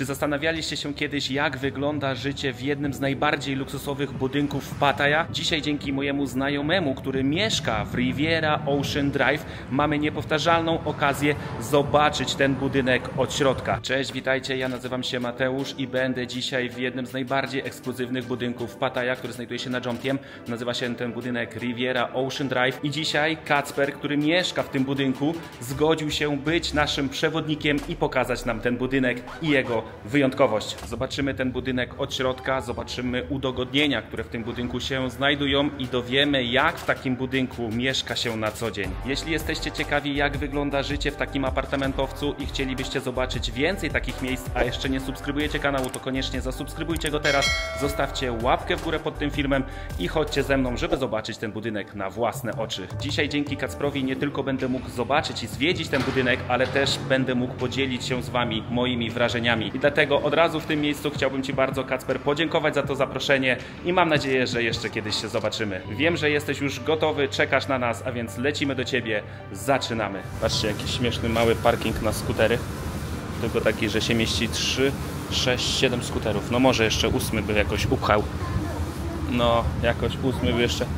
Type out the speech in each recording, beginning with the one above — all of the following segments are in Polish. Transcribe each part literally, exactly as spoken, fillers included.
Czy zastanawialiście się kiedyś, jak wygląda życie w jednym z najbardziej luksusowych budynków w Pattaya? Dzisiaj dzięki mojemu znajomemu, który mieszka w Riviera Ocean Drive, mamy niepowtarzalną okazję zobaczyć ten budynek od środka. Cześć, witajcie, ja nazywam się Mateusz i będę dzisiaj w jednym z najbardziej ekskluzywnych budynków w Pattaya, który znajduje się nad Jomtiem. Nazywa się ten budynek Riviera Ocean Drive i dzisiaj Kacper, który mieszka w tym budynku, zgodził się być naszym przewodnikiem i pokazać nam ten budynek i jego wyjątkowość. Zobaczymy ten budynek od środka, zobaczymy udogodnienia, które w tym budynku się znajdują i dowiemy, jak w takim budynku mieszka się na co dzień. Jeśli jesteście ciekawi, jak wygląda życie w takim apartamentowcu i chcielibyście zobaczyć więcej takich miejsc, a jeszcze nie subskrybujecie kanału, to koniecznie zasubskrybujcie go teraz, zostawcie łapkę w górę pod tym filmem i chodźcie ze mną, żeby zobaczyć ten budynek na własne oczy. Dzisiaj dzięki Kacprowi nie tylko będę mógł zobaczyć i zwiedzić ten budynek, ale też będę mógł podzielić się z wami moimi wrażeniami. I dlatego od razu w tym miejscu chciałbym ci bardzo, Kacper, podziękować za to zaproszenie i mam nadzieję, że jeszcze kiedyś się zobaczymy. Wiem, że jesteś już gotowy, czekasz na nas, a więc lecimy do ciebie, zaczynamy. Patrzcie, jakiś śmieszny mały parking na skutery. Tylko taki, że się mieści trzy, sześć, siedem skuterów. No może jeszcze ósmy by jakoś upchał. No, jakoś ósmy by jeszcze...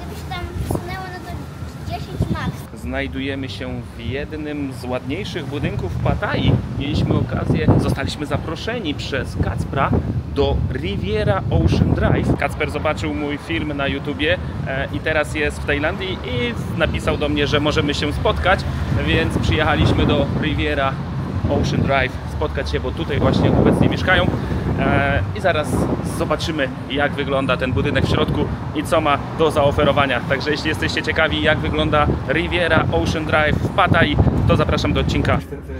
Znajdujemy się w jednym z ładniejszych budynków w Pattai. Mieliśmy okazję, zostaliśmy zaproszeni przez Kacpra do Riviera Ocean Drive. Kacper zobaczył mój film na YouTubie e, i teraz jest w Tajlandii i napisał do mnie, że możemy się spotkać, więc przyjechaliśmy do Riviera Ocean Drive spotkać się, bo tutaj właśnie obecnie mieszkają. E, I zaraz zobaczymy, jak wygląda ten budynek w środku i co ma do zaoferowania. Także jeśli jesteście ciekawi, jak wygląda Riviera Ocean Drive w Pattai, to zapraszam do odcinka.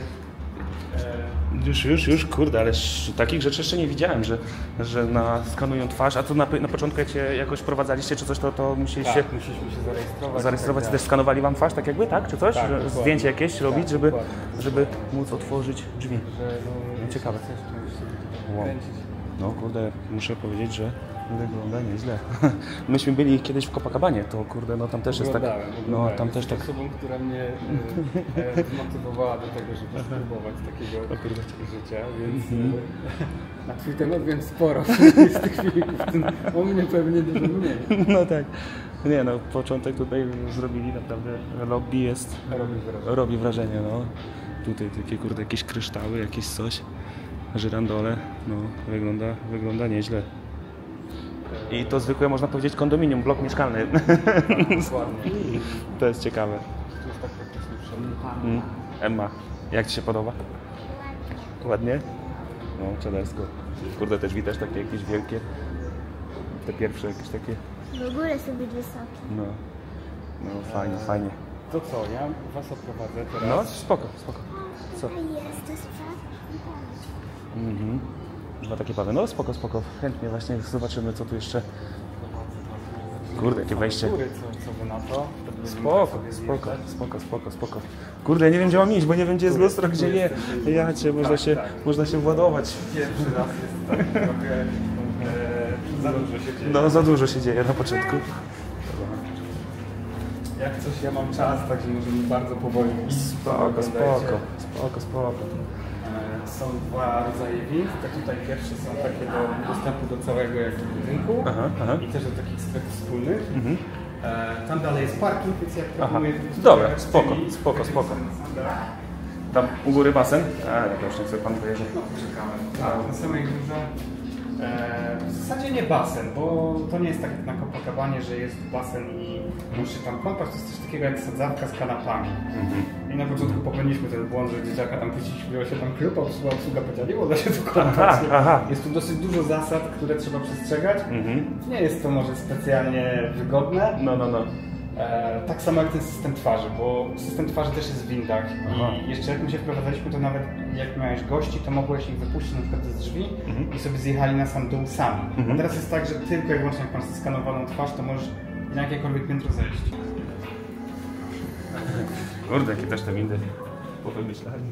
Już, już, już, kurde, ale takich rzeczy jeszcze nie widziałem, że, że na, skanują twarz. A to na, na początku, jak się jakoś wprowadzaliście czy coś, to, to musieliście... Tak, musieliśmy się zarejestrować. Zarejestrować, tak, też skanowali wam twarz, tak jakby, tak? Czy coś? Tak, że zdjęcie jakieś tak robić, żeby, żeby móc otworzyć drzwi. Że, no, ciekawe. Wow. No kurde, muszę powiedzieć, że wygląda nieźle. Myśmy byli kiedyś w Copacabanie, to kurde, no tam też jest tak... No tam też tak... osobą, która mnie e, zmotywowała do tego, żeby spróbować takiego życia, więc mm -hmm. na twój temat wiem sporo z tych filmików, o mnie pewnie dużo mniej. No tak. Nie no, początek tutaj zrobili, naprawdę lobby jest... Robi wrażenie. Robi wrażenie, no. Tutaj takie kurde, jakieś kryształy, jakieś coś. Żyrandole, no wygląda, wygląda nieźle. I to zwykłe, można powiedzieć, kondominium, blok mieszkalny. Dokładnie. To jest ciekawe. To jest tak praktycznie wszędzie. Mm. Emma, jak ci się podoba? Ładnie? No, czadersko. Kurde, też widać takie jakieś wielkie, te pierwsze jakieś takie... W ogóle sobie wysokie. No, no fajnie, fajnie. To co, ja was oprowadzę teraz. No, spoko, spoko. Co? Jest, to jest Mhm. Dwa takie pawy. No spoko, spoko. Chętnie właśnie zobaczymy, co tu jeszcze. Kurde, jakie wejście. Góry, co, co wy na to? Spoko, spoko, spoko, spoko, spoko. Kurde, ja nie wiem, gdzie mam iść, bo nie wiem, gdzie jest lustro, gdzie nie. Ja cię, można się, można się władować. Pierwszy raz jest tak trochę e, za dużo się dzieje. No, za dużo się dzieje na początku. Jak coś, ja mam czas, także możemy bardzo powoli iść. Spoko, spoko, spoko, spoko. Są dwa rodzaje wind, te tutaj pierwsze są takie do dostępu do całego jakby budynku aha, aha. i też do takich stref wspólnych. Mhm. E, tam dalej jest parking, więc ja proponuję... Dobra, spoko, spoko, spoko. Tam u góry basen? A, ja to już nie chcę, pan pojedzie. No, poczekamy. Tak, na samej górze. E, w zasadzie nie basen, bo to nie jest tak jak na Copacabanie, że jest basen i musi tam kąpać, to jest coś takiego jak sadzawka z kanapami. Mhm. I na początku popełniliśmy ten błąd, że dzieciaka tam puściliśmy, się tam klub, obsługa, obsługa powiedziała, nie można się tu kąpać. Aha, aha. Jest tu dosyć dużo zasad, które trzeba przestrzegać. Mhm. Nie jest to może specjalnie wygodne. No, no, no. E, tak samo jak ten system twarzy, bo system twarzy też jest w windach. Aha. I jeszcze jak my się wprowadzaliśmy, to nawet jak miałeś gości, to mogłeś ich wypuścić na przykład z drzwi mhm. i sobie zjechali na sam dół sami. Mhm. A teraz jest tak, że tylko i wyłącznie jak masz skanowaną twarz, to możesz na jakiekolwiek piętro zejść. Kurde, jakie też te windy powymyślali.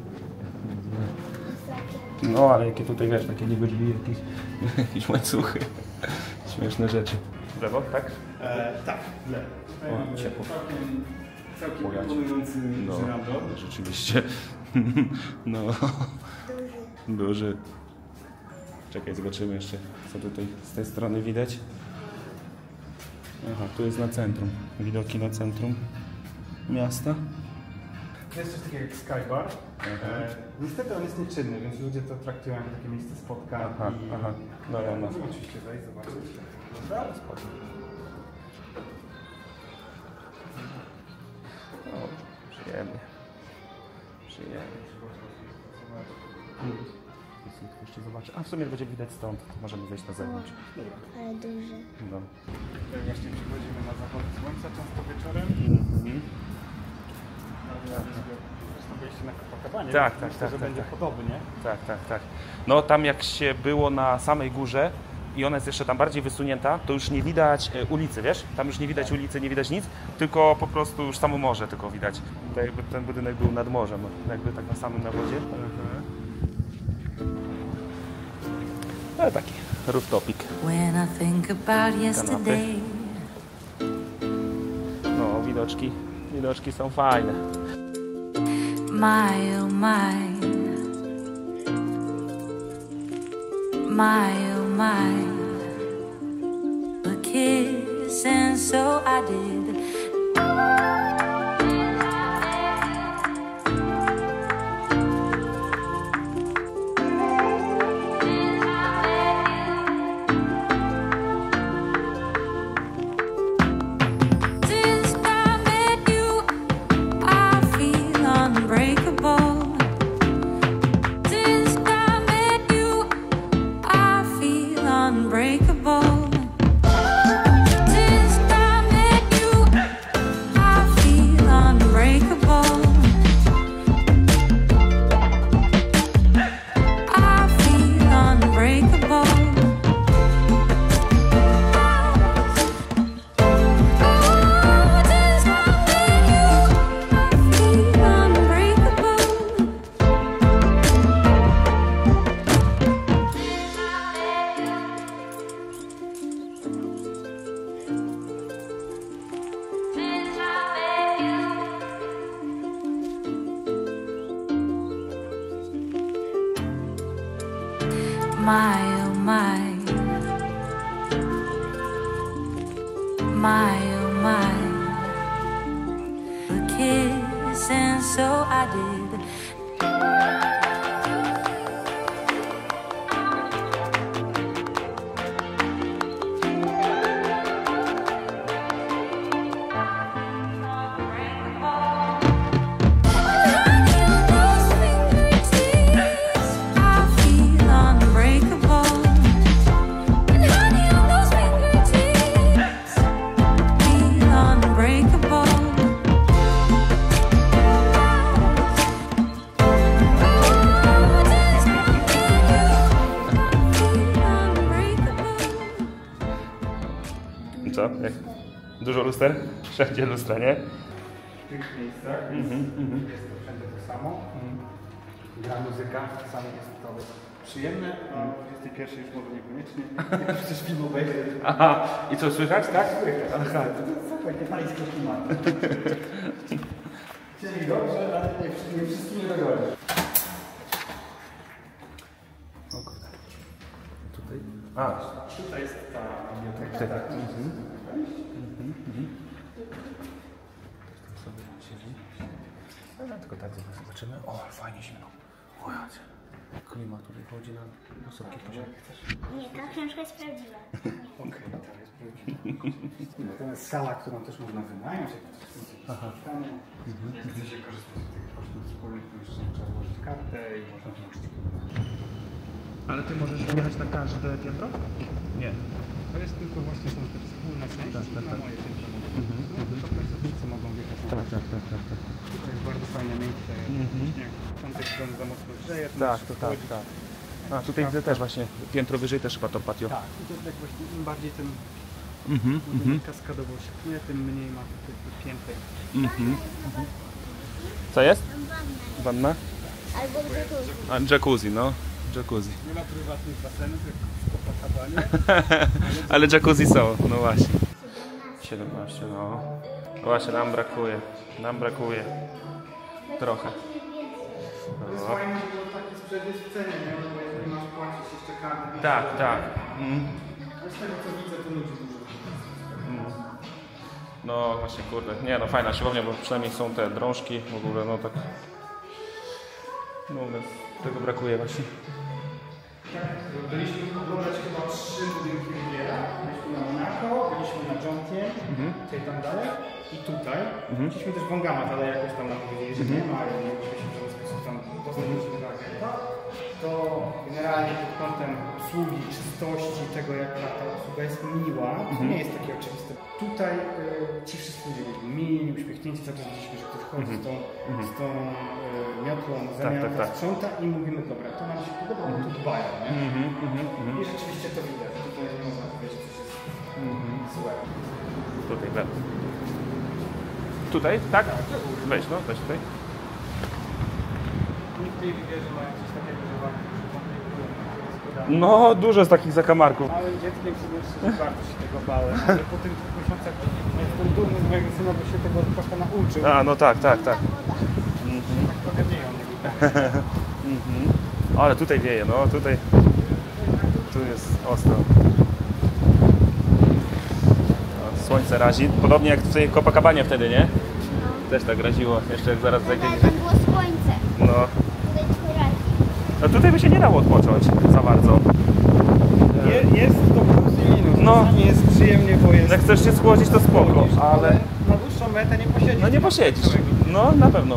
No, ale jakie tutaj, wiesz, takie niby drzwi, jakieś, jakieś łańcuchy. Śmieszne rzeczy. W lewo, tak? E, tak, w lewo. O, ciepło. Całkiem, całkiem imponujący no, żyrandol. rzeczywiście. No. Duży. Czekaj, zobaczymy jeszcze, co tutaj z tej strony widać. Aha, tu jest na centrum. Widoki na centrum miasta. Jest coś takiego jak Skybar. E, niestety on jest nieczynny, więc ludzie to traktują jako takie miejsce spotkań. Aha, i... aha. No, no, no. Możemy oczywiście wejść, zobaczyć. Dobra, spoko. O, przyjemnie. Przyjemnie. Jeszcze zobaczę. A w sumie będzie widać stąd. Możemy wejść na zewnątrz. Ale duży. No. Tutaj właśnie przychodzimy na zachód słońca często wieczorem. Mhm. Zresztą wejście na Copacabanie. Tak, więc tak, myślę, tak, że tak, będzie tak. podobnie. Tak, tak, tak. No tam jak się było na samej górze i ona jest jeszcze tam bardziej wysunięta, to już nie widać e, ulicy, wiesz? Tam już nie widać Tak. ulicy, nie widać nic, tylko po prostu już samo morze tylko widać. Tak jakby ten budynek był nad morzem, jakby tak na samym nawodzie. Mhm. Ale taki rooftopik. When I think about yesterday, No, widoczki, widoczki są fajne. my oh my, my oh my, a kiss and so I did. Since I met you, I feel unbreakable. Since I met you, I feel unbreakable. Since I met you, I feel unbreakable. I feel unbreakable. Oh, since I met you, I feel unbreakable. My oh my, my oh my, a kiss and so I did. I feel unbreakable. And honey on those fingertips, feel unbreakable. Oh, just feel unbreakable. I co? Jak? Dużo luster? Wszędzie lustra, nie? W tych miejscach Mhm, jest to wszędzie to samo. Gra muzyka, czasami jest to przyjemne, a o dwudziestej pierwszej już może niekoniecznie. Przecież film obejrzeć. Aha, i co słychać, tak? Aha, to są takie pańskie klimaty. Chcieli dobrze, ale nie, nie wszystkim nie dogodzi. O kurde. Tutaj? A, Tutaj jest ta biblioteka. tak. Tak. Mhm. Mhm, mhm. Ktoś tam sobie siedzi. No, tylko tak zobaczymy. O, fajnie zimno. O, jacie. Klima tutaj chodzi na wysoki poziom. Nie, ta książka jest prawdziwa. Okej, to jest prawdziwe. To jest sala, którą też można wynająć. Jak ktoś chce spotkanie. Jak chce się korzystać z tych kosztów wspólnych, to jeszcze trzeba złożyć kartę i można włączyć. Ale ty możesz jechać na każde piętro? Nie. To jest tylko właśnie są te wspólne części, Tak, tak, na tak. moje piętro mogą Mhm, wjechać. No, to pracownicy mogą wjechać na Tak, tak, tak, tak, tak. To jest bardzo fajne miejsce. Mhm. Właśnie jak tamtej strony za mocno grzeje, to Tak, możesz to tak, wchodzić. tak. A tutaj widzę też właśnie piętro wyżej też chyba to patio. Tak, i to tak właśnie im bardziej ten Mhm, mhm, budynek kaskadowo się pnie, tym mniej ma tych piętek. mhm. Co jest? Wanna? Albo jacuzzi. A, jacuzzi, no. Jacuzzi. Nie ma prywatnych basenów jak w Copacabanie. Ale jacuzzi są, no właśnie. siedemnaście, no. No właśnie, nam brakuje. Nam brakuje. Trochę. To jest No. fajne, że taki sprzęt jest w cenie, nie? Bo jeżeli masz po płacić jeszcze kartę. Tak, tak. Mm. Z tego co widzę, to ludzi dużo. No właśnie, kurde, nie no fajna siłownia, bo przynajmniej są te drążki w ogóle, no tak. No tego brakuje właśnie. Byliśmy oglądać chyba trzy budynki Riviera. Byliśmy na Monaco, byliśmy na Jonkiem, Mhm. tutaj tam dalej i tutaj. Mhm. Chcieliśmy też Wągamat, ale jakoś tam nam powiedzieli, że nie ma i nie mogliśmy się w żaden sposób tam dostać do agenta. To generalnie pod kątem obsługi, czystości, tego jak ta, ta obsługa jest miła, to nie jest takie oczywiste. Tutaj y, ci wszyscy ludzie byli mili, uśmiechnięci, cały czas widzieliśmy, że ktoś chodzi z tą, z tą y, miotłą, zamiata, tak, tak. sprząta i mówimy, dobra, to nam się podoba, bo tu dbają, nie? Mhm, mhm, mhm. I rzeczywiście to widać, tutaj nie można powiedzieć, że coś jest Mhm. złe. Tutaj, we. Tutaj, tak? Weź, no, weź tutaj. Nikt nie wie, że mają coś takiego, że warto No, dużo z takich zakamarków. Małym dzieckiem sobie szczerze bardzo się tego bałem, ale po tych dwóch miesiącach jestem dumny z mojego syna, bo się tego trochę nauczył. A, no tak, tak, tak. Tak trochę mniej on tego. Mhm. Ale tutaj wieje, no, tutaj. Tu jest ostro. No, słońce razi, podobnie jak w tej Copacabanie wtedy, nie? Też tak raziło, jeszcze jak zaraz zajdzie. Tutaj tam było słońce. No. Tutaj tylko razi. No tutaj by się nie dało odpocząć za bardzo. Je, jest to plus i minus. No. Czasami jest przyjemnie, bo jest... Jak chcesz się schłodzić, to spoko, ale... Na dłuższą metę nie posiedzisz. No nie posiedzisz. No, na pewno.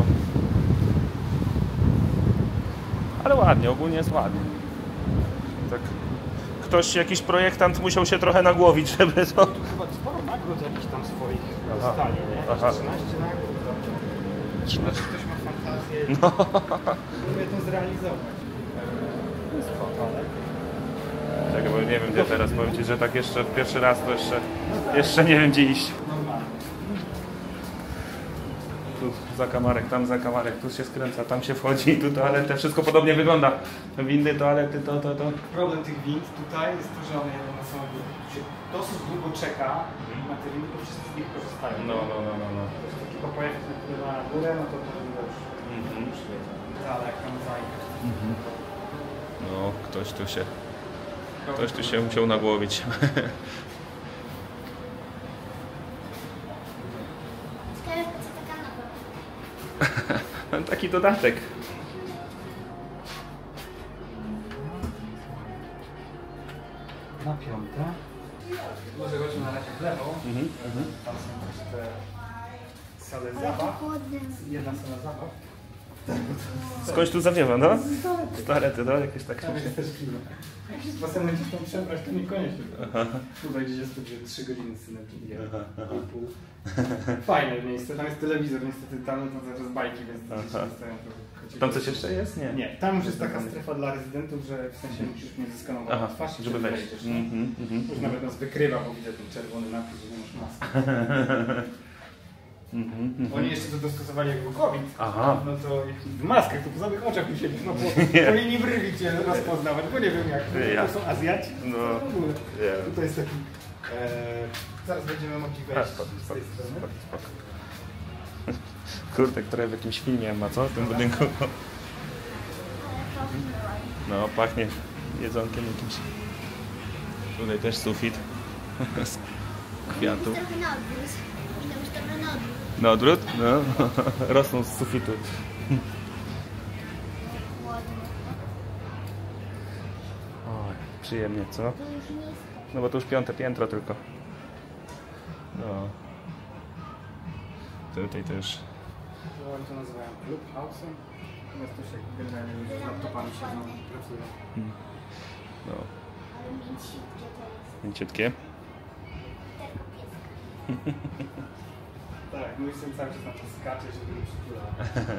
Ale ładnie, ogólnie jest ładnie. Tak. Ktoś, jakiś projektant musiał się trochę nagłowić, żeby to... Chyba sporo nagród jakichś tam swoich Aha. dostali, nie? Aha. trzynaście nagród. trzynaście. Ktoś ma fantazję i No. umie to zrealizować. To jest spoko, ale... Czekaj, bo nie wiem gdzie teraz, powiem Ci, że tak jeszcze pierwszy raz to jeszcze, jeszcze nie wiem gdzie iść. Normalnie. Tu zakamarek, tam zakamarek, tu się skręca, tam się wchodzi, tu toaletę, wszystko podobnie wygląda. Windy, toalety, to, to, to. Problem tych wind tutaj jest to, że one one są, się dosyć długo czeka na te windy, bo wszyscy z nich korzystają. No, no, no, no, no. To jest takiego pojechać na chwilę na górę, no to to już Mhm. przyjedzie. Ale jak tam zajdzie. No, ktoś tu się, ktoś tu się musiał nagłowić. Ciekawe, co ta kanapa. Taki dodatek. Na piąte. Może chodźmy na razie w lewo. Mhm, mhm. Tam są też te sale zabaw. Chłodny. Jedna sala zabaw. Skądś tu zawiewa, no? Starety, no, jakieś tak. Tam jest też kino. Jak się z basenem gdzieś tam przebrać, to niekoniecznie. Tutaj gdzieś jest będzie trzy godziny z synem, czyli pół pół. Fajne miejsce, tam jest telewizor, niestety tam to zaraz bajki, więc to dzieci Aha. dostają trochę. Tam coś jeszcze jest? Nie. Nie, tam już jest taka strefa dla rezydentów, że w sensie musisz mieć zeskanowaną Aha, twarz, i żeby wtedy wejść. wejdziesz, nie? Mhm, mhm. Już nawet nas wykrywa, bo widzę ten czerwony napis, że nie masz maski. Mhm, mhm. Oni jeszcze to dostosowali jak był COVID. Aha. No to w maskach, to po samych oczach musieli, no bo po linii brwi cię rozpoznawać, bo nie wiem jak. Ja. To są Azjaci? No. W ogóle. Nie. To jest taki... E, zaraz będziemy mogli A, wejść spoko, z spoko, tej strony. spoko, spoko. Kurde, które w jakimś filmie ma, co? W tym budynku. No, pachnie jedzonkiem jakimś. Tutaj też sufit. Z kwiatów. Trochę na odwrót. Tam już trochę na odwrót. Na odwrót? No. Rosną z sufitu. Chłodny. Oj, przyjemnie, co? To już nisko. No bo to już piąte piętro tylko. No. Tutaj też. To oni to nazywają clubhouse'em. Natomiast to się generalnie ludzie z laptopami siedzą i pracują. No, Ale mięciutkie to jest. mięciutkie. Tylko pieska. Tak, mój syn cały czas na to skacze, żeby nie przytulał.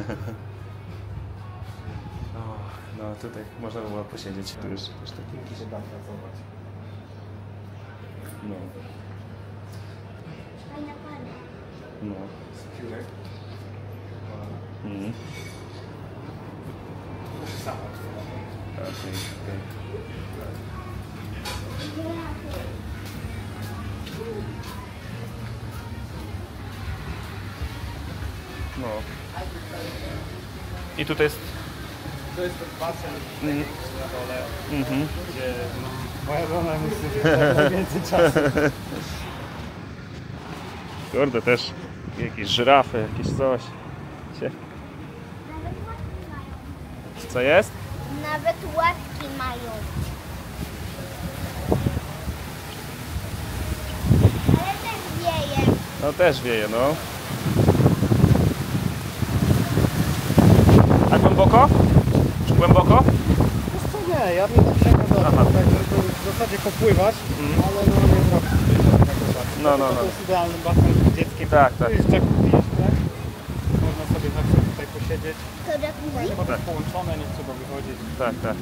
O, no tutaj można by było posiedzieć. Tu już też taki. Dzięki się da pracować. No, Fajna pana. no. Skórek. Mhm. Muszę sama otworzyć. Okej, okej. No. I tutaj jest To jest ten basen Mm. na dole, Mhm. gdzie no, moja żona myśli, że jest najwięcej czasu. Kurde, też jakieś żyrafy, jakieś coś. Sie- Nawet łapki mają. Co jest? Nawet łapki mają. Ale też wieje. No też wieje, no. A głęboko? Czy głęboko? Wiesz co, nie, ja bym tak sięgał do Aha. tak, żeby w zasadzie popływać, ale no nie zrobić tego basen. No, no, no. To jest idealny basen z dzieckiem. Tak, tak. Tu jest jacuzzi jeszcze. Można sobie zawsze tutaj posiedzieć. To jacuzzi? Chyba to jest połączone, nie trzeba wychodzić. Tak, tak.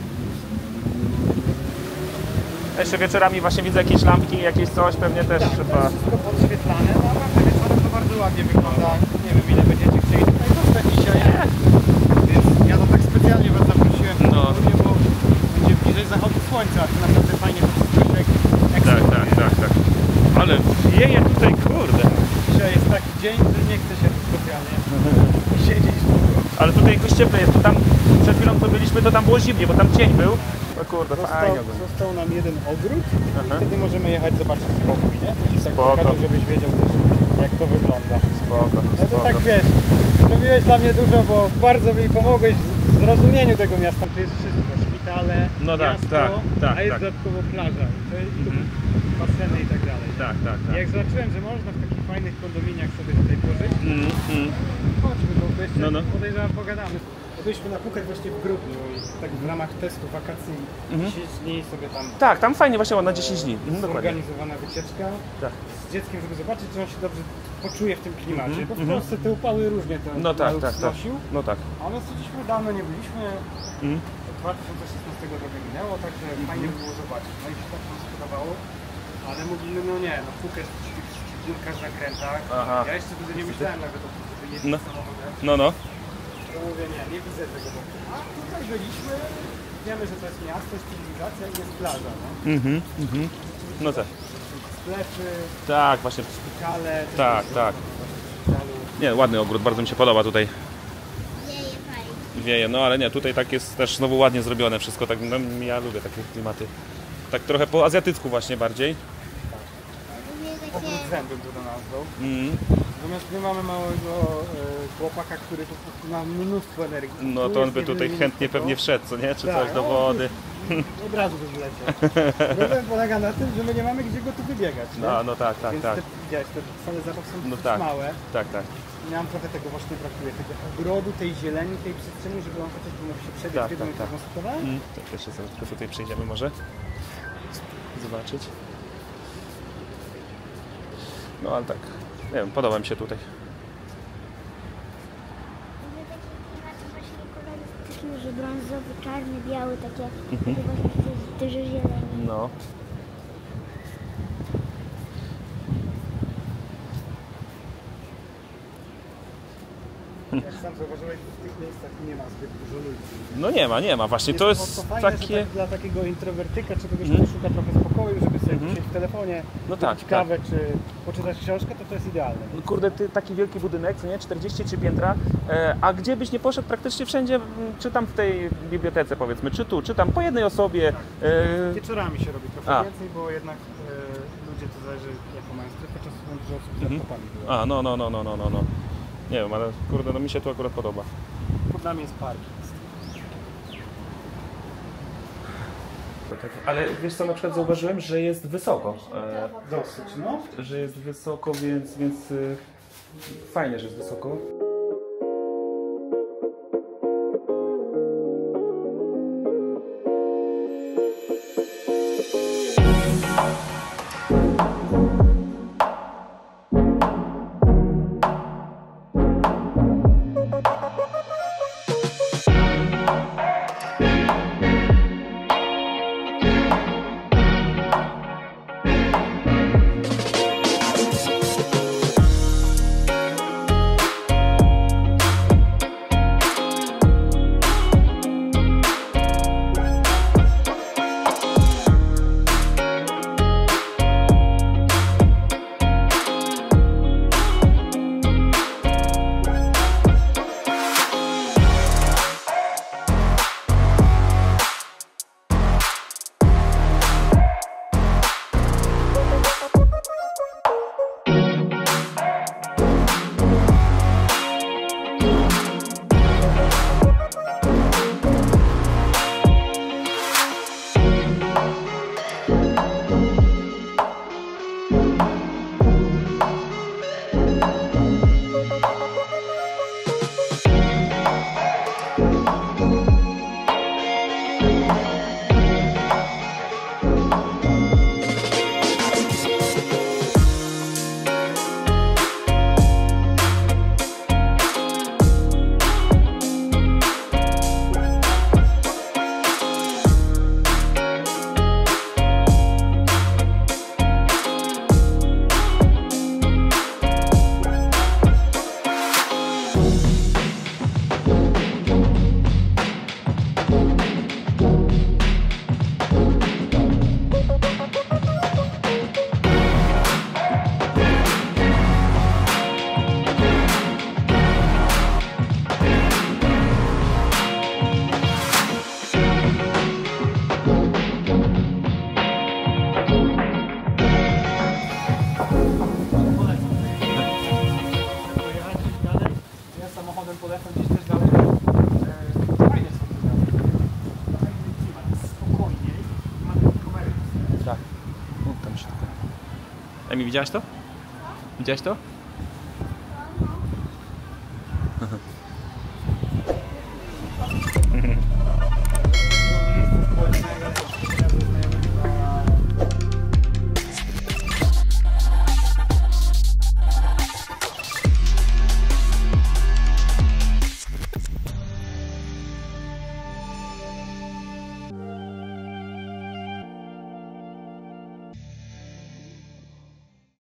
A jeszcze wieczorami właśnie widzę jakieś lampki, jakieś coś, pewnie też Tak, to trzeba... jest wszystko podświetlane, no naprawdę wieczorem to bardzo ładnie wygląda. Nie wiem, ile będziecie chcieli tutaj zostać dzisiaj, więc ja to tak specjalnie was zaprosiłem, No. no. bo będzie bliżej zachodu słońca, a to naprawdę fajnie to wszystko się Tak, tak, tak, tak. Ale wieje tutaj, kurde. Dzisiaj jest taki dzień, że nie chce się tu specjalnie siedzieć długo. Ale tutaj jakoś cieplej jest, to tam przed chwilą co byliśmy, to tam było zimnie, bo tam cień był. No kurde, Został, fajnie ogólnie. został nam jeden ogród Aha. i wtedy możemy jechać zobaczyć spokój, nie? I tak Spoko. pokażę, żebyś wiedział też, jak to wygląda. Spoko, No to spoko. tak wiesz, zrobiłeś dla mnie dużo, bo bardzo mi pomogłeś w zrozumieniu tego miasta. Tu jest wszystko, szpitale, No tak, miasto, tak, tak, a jest tak. dodatkowo plaża, to jest tu Mhm. baseny i tak dalej. Tak, tak, I tak. jak zobaczyłem, że można w takich fajnych kondominiach sobie tutaj pożyć, Mm, mm. chodźmy, bo jeszcze No, no. podejrzewam pogadamy. Byliśmy na Phuket właśnie w grudniu i tak w ramach testu wakacji Mhm. dziesięć dni sobie tam Tak, tam fajnie właśnie na dziesięć dni. Mhm, dokładnie. zorganizowana wycieczka Tak. z dzieckiem, żeby zobaczyć, czy on się dobrze poczuje w tym klimacie. Mhm, Bo w mhm. Polsce te upały różnie ten No tak, naród tak, tak. znosił. No tak. A my stwierdziliśmy, dawno nie byliśmy, Mm. dwa tysiące szesnastego trochę minęło, także fajnie by było zobaczyć. No i się tak nam spodobało, ale mówimy, no nie, no Phuket w górkach, zakrętach. Aha. Ja jeszcze wtedy nie myślałem nawet o tym, żeby jeździć No. samochodem. No, no. To mówię, nie, nie widzę tego. A tutaj byliśmy, wiemy, że to jest miasto, jest cywilizacja i jest plaża, no. Mhm, mhm. No tak. Sklepy, Tak, właśnie. szpitale. Tak, tak. Nie, ładny ogród, bardzo mi się podoba tutaj. Wieje fajnie. Wieje, no ale nie, tutaj tak jest też znowu ładnie zrobione wszystko, tak, no, ja lubię takie klimaty. Tak trochę po azjatycku właśnie bardziej. Wieje Ogród takie... zębem to do nas dał. Mm. Natomiast my mamy małego e, chłopaka, który po prostu ma mnóstwo energii. No Tu to on jest by nie tutaj wiem, chętnie co. pewnie wszedł, co nie? Czy Tak, coś do o, wody. Od razu by wleciał. Problem polega na tym, że my nie mamy gdzie go tu wybiegać. nie? No, no tak, tak, Więc tak. te, widziałeś, te sale zabaw są No dosyć tak. małe. Tak, tak. Nam trochę tego właśnie brakuje, tego ogrodu, tej zieleni, tej przestrzeni, żeby on chociaż mógł się przebiec Tak, w jedną tak, i tak. drugą stronę. Mm. To jeszcze sobie tylko tutaj przejdziemy może. Zobaczyć. No ale tak, nie wiem, podoba mi się tutaj. Wieje takie klimaty właśnie kolorystyczne, że brązowy, czarny, biały, takie, Mhm. takie właśnie dużo zieleni. No. Jak sam zauważyłeś, w tych miejscach nie ma zbyt dużo ludzi. No nie ma, nie ma. Właśnie to jest fajne, że takie... tak dla takiego introwertyka, czy kogoś, Mhm. kto szuka trochę spokoju, żeby sobie Mhm. posiedzieć w telefonie, No wypić tak, kawę, czy poczytać książkę, to to jest idealne. No kurde, ty, taki wielki budynek, co nie? czterdzieści trzy piętra, e, a gdzie byś nie poszedł, praktycznie wszędzie, m, czy tam w tej bibliotece powiedzmy, czy tu, czy tam, po jednej osobie. E, Wieczorami się robi trochę A. więcej, bo jednak e, ludzie, to zależy jaką mają strefę czasu, są dużo osób z Mhm. laptopami. było. a, no, no, no, no, no, no, no. Nie wiem, ale kurde, no mi się tu akurat podoba. Pod nami jest parking. Ale wiesz co, na przykład zauważyłem, że jest wysoko. E, Dosyć, no. że jest wysoko, więc, więc y, fajnie, że jest wysoko. Emi, widziałaś to? Widziałaś to?